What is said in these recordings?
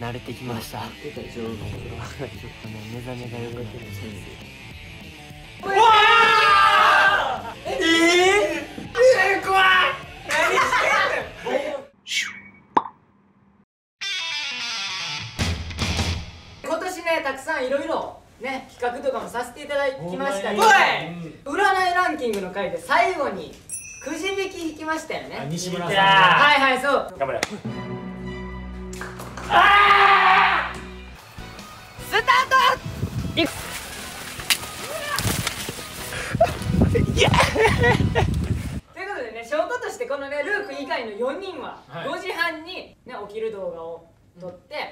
慣れてきました。ちょっとね、目覚めが良くなってきうわー！怖い！何してんの？今年ね、たくさんいろいろね、企画とかもさせていただきましたり、占いランキングの回で最後にくじ引き引きましたよね。西村さん。はいはい、そう。頑張れ。あー！スタート！ということでね、証拠としてこのね、ルーク以外の4人は5時半に、ね、起きる動画を撮って、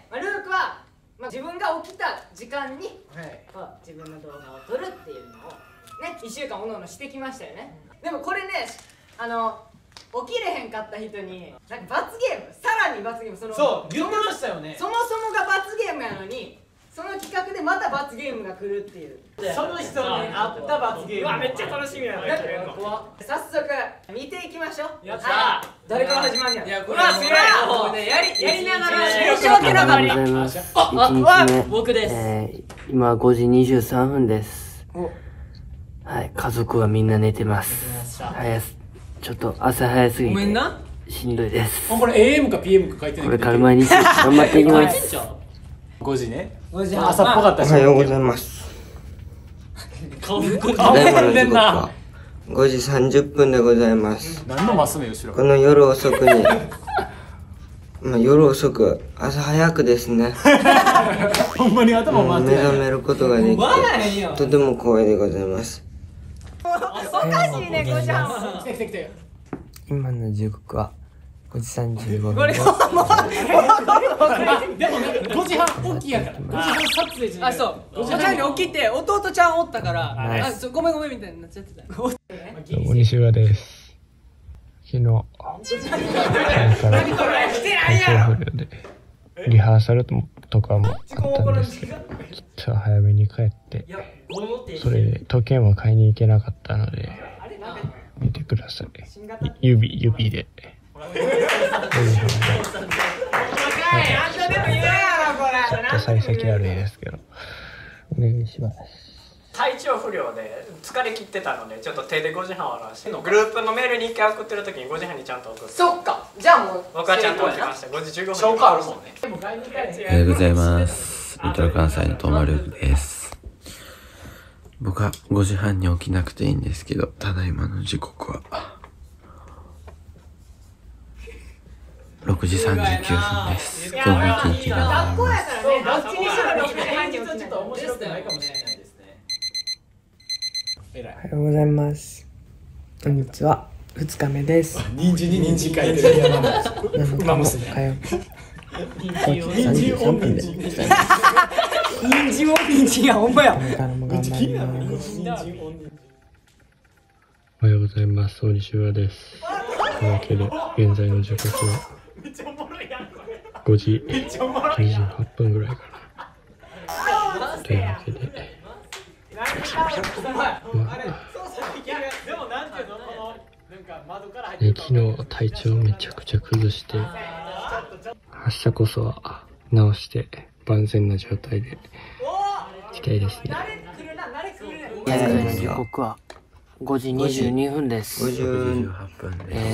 ルークは、自分が起きた時間に、自分の動画を撮るっていうのをね、1週間おのおのしてきましたよね。でもこれね、起きれへんかった人になんか罰ゲーム、さらに罰ゲーム、そう言ってましたよね。そもそもが罰ゲームやのに、その企画でまた罰ゲームが来るっていう、その人に合った罰ゲーム。うわ、めっちゃ楽しみやな。早速見ていきましょう。やった。誰から始まるんや。いや、これはすげえ。もうね、やりながら申し訳なかった。 1日目、僕です。今5時23分です。はい、家族はみんな寝てます。ちょっっと朝早すぎてしんどいです。これ AM か PM か書いてない。これから毎日頑張っていきます。5時ね。朝っぽかったし。おはようございます。ただいまの時刻は5時30分でございます。何のマス目後ろ。この夜遅くに夜遅く朝早くですね。ほんまに頭回ってない。目覚めることができてとても光栄でございます。おかしいね、5時半。今の時刻は5時35分。これでも5時半起きやから。5時半撮影じゃない。あ、そう。5時半に起きて弟ちゃんおったから、ごめんごめんみたいになっちゃってた。西浦です。昨日から体調不良でリハーサルとかもあったんですけど、ちょっと早めに帰って、それで時計も買いに行けなかったので見てください。指でちょっと幸先悪いですけどお願いします。体調不良で疲れ切ってたので、ちょっと手で5時半を表して、グループのメールに1回送ってる時に5時半にちゃんと送って。そっか、じゃあもう僕はちゃんと起きました。5時15分消化あるもんね。おはようございます。リトル関西のトーマルークです。僕は5時半に起きなくていいんですけど、ただいまの時刻は6時39分です。今日も一日頑張ります。おはようございます。こんにちは。2日目です。人参に人参書いてる山本。馬娘。火曜日。33分で。人参を人参や、ほんまや。これからも頑張ります。おはようございます。大西浦です。というわけで、現在の時刻は5時28分ぐらいかな。というわけで、昨日体調めちゃくちゃ崩して、明日こそは治して万全な状態でいきたいですね。現在の時刻は5時22分です。58分です。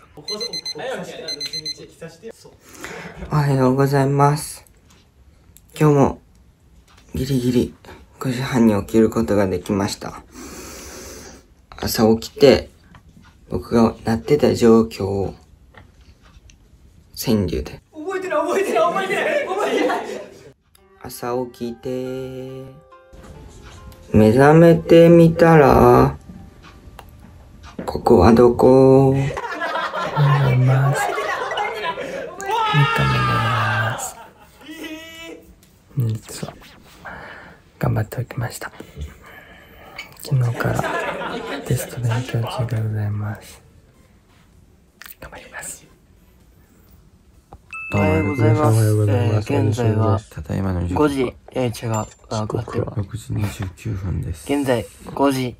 おはようございます。今日もギリギリ5時半に起きることができました。朝起きて僕がなってた状況を川柳で覚えてない朝起きて目覚めてみたらここはどこ？おはようございます。3日目でございます。実は頑張っておきました。昨日からテスト勉強中でございます。頑張ります。おはようございます。現在は5時、違う、6時29分です。現在5時。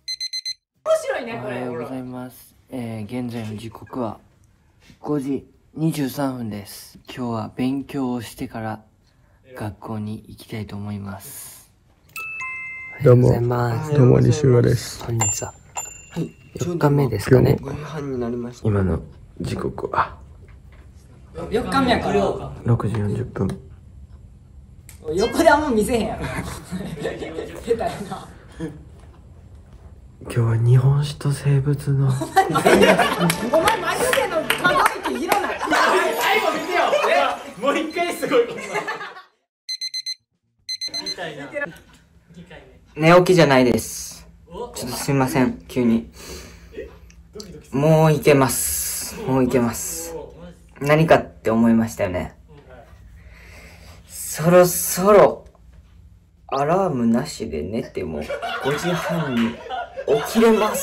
面白いね、これ。おはようございます。現在の時刻は5時 23分です。今日は勉強をしてから学校に行きたいと思います。 どうも、 どうも西浦です。 本日は4日目ですかね。 5時半になりました。 今の時刻は 4日目やから 6時40分。 横であんま見せへんやろ下手やな。 今日は日本史と生物のお前眉毛の可愛い広ない最後見てよ。もう一回すごいことみたいな。 寝起きじゃないです。ちょっとすいません、急に。もういけます。もういけます。何かって思いましたよね。そろそろアラームなしで寝ても5時半に起きれます。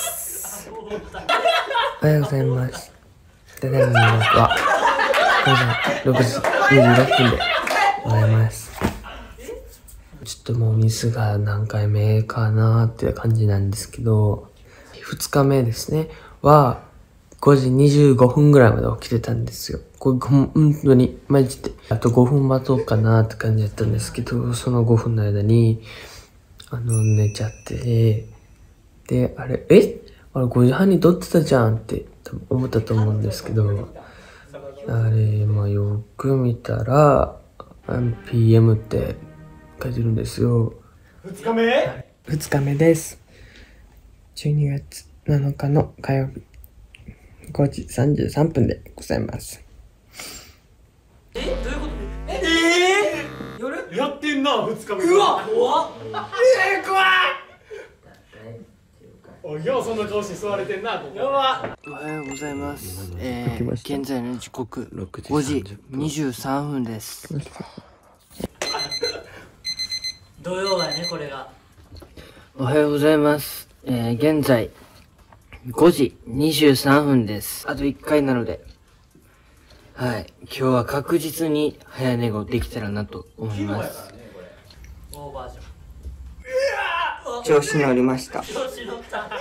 おはようございます。ただいまの時は午前6時26分でございます。ちょっともうミスが何回目かなーって感じなんですけど、2日目ですねは5時25分ぐらいまで起きてたんですよ。これ本当にマジであと5分待とうかなって感じだったんですけど、その5分の間に寝ちゃって、であれ5時半に撮ってたじゃんって多分思ったと思うんですけど、あれよく見たら PM って書いてるんですよ。 2日目 2日目です。12月7日の火曜日5時33分でございます。 どういうこと？夜？ やってんな、2日目。 うわ怖っ。怖い。 おい、ようそんな顔して座れてんな、ここ。 おはようございます。現在の時刻5時23分です。 土曜やね、これが。 おはようございます。現在5時23分です。あと1回なので、はい、今日は確実に早寝ができたらなと思います。 オーバージョン。 調子乗りました。すい調子乗った。 ま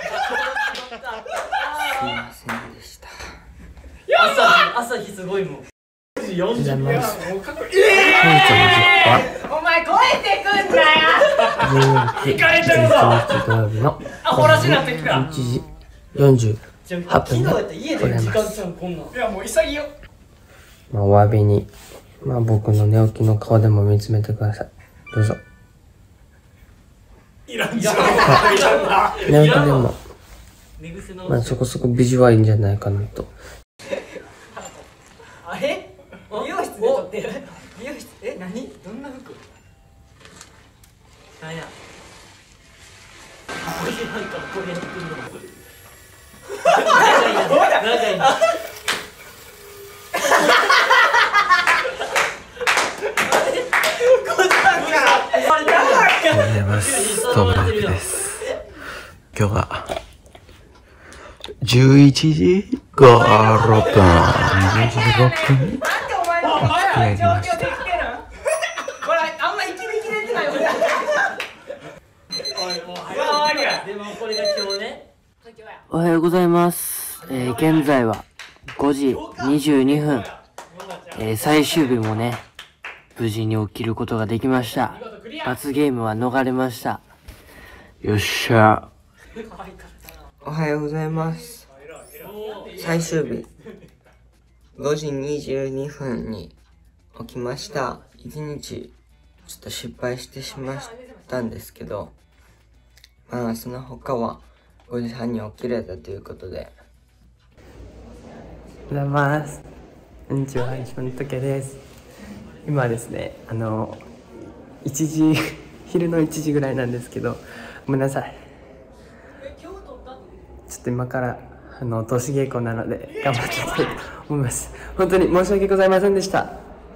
せんでした。 朝日すごいもん。 9時40分。もうかっこいい。 お前超えてくんなよ。 行かれてるぞ。土曜日のほらしなってきた。 1時48分でございます。 いや、もう潔っ。 お詫びに、僕の寝起きの顔でも見つめてください。どうぞ。 いらんじゃん。 寝起きでも、そこそこビジュアルいいんじゃないかなと。 あれ？美容室で撮ってる。美容室何？どんな服？なんや。5時半からこれやってるの。長いな。 おはようございます。トムライフです。今日は11時6分。11時6分に起き上がりました。 これあんま息できれてない俺。でもこれが今日ね。 おはようございます。現在は5時22分。最終日もね、無事に起きることができました。罰ゲームは逃れました。よっしゃ。 おはようございます。最終日5時22分に起きました。1日ちょっと失敗してしまったんですけど、その他は5時半に起きれたということで。 おはようございます。こんにちは、石本時計です。今はですね、昼の1時ぐらいなんですけど、ごめんなさい。ちょっと今から通し稽古なので頑張っていきたいと思います。本当に申し訳ございませんでした。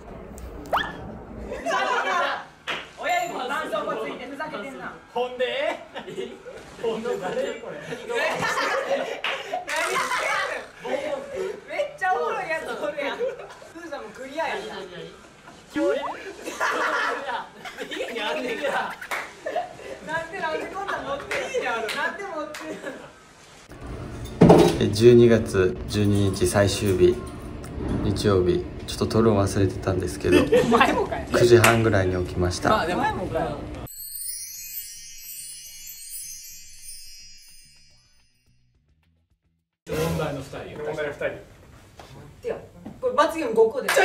親指の絆創膏ついてふざけてんな。 ほんで誰これ。 めっちゃおもろいやつおるやん。スーさんもクリアやんな。なんでこんなん乗っていいやろ。なんで持ってる。 12月12日最終日日曜日ちょっと撮るの忘れてたんですけどお前もかよ。 9時半ぐらいに起きました。 お前もかよ。 問題の2人。問題の2人。 いや、これ罰ゲーム5個です。 だ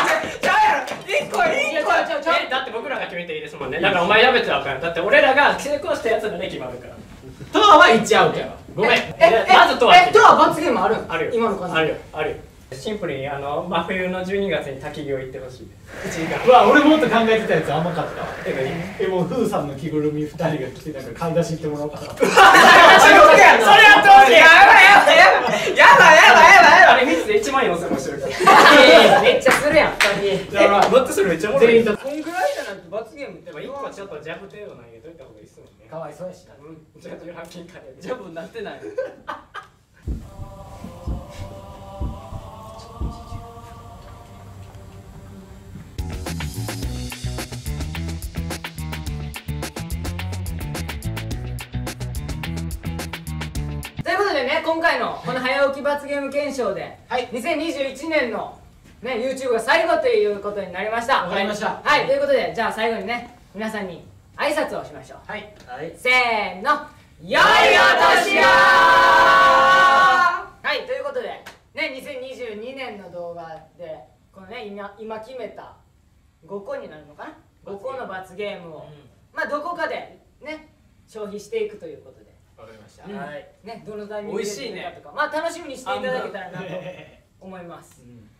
って僕らが決めていいですもんね。だからお前やめてはあかん。だって俺らが成功したやつらで決まるから。トアは1アウトやわ。ごめん。まずトア。 トア罰ゲームある？ あるよ。 今の感じ。 あるよ。あるよ。シンプルに真冬の12月に滝行行ってほしい。1時間。うわ、俺もっと考えてたやつ甘かったわ。もうフーさんの着ぐるみ2人が来てなんか買い出し行ってもらおうかな。それやってほしい。やばい。あれ3つで1万4000もしてるから。 めっちゃするやん。 もっとするめっちゃおもろい。 こんぐらいじゃなくて罰ゲームって 1個ちょっとジャブ程度なんやといた方がいいっすもんね。 かわいそうやしな。 ジャブランキングジャブになってない。ということでね、今回のこの早起き罰ゲーム検証で、2021年のね YouTube が最後ということになりました。 わかりました。 はい、ということでじゃあ最後にね皆さんに挨拶をしましょう。はい、せーの、良いお年を。はい、ということでね2022年の動画でこのね今決めた5個になるのかな、5個の罰ゲームをまあどこかでね消費していくということで。 わかりました。 ね、どのタイミングで出るかとか、まあ楽しみにしていただけたらなと思います。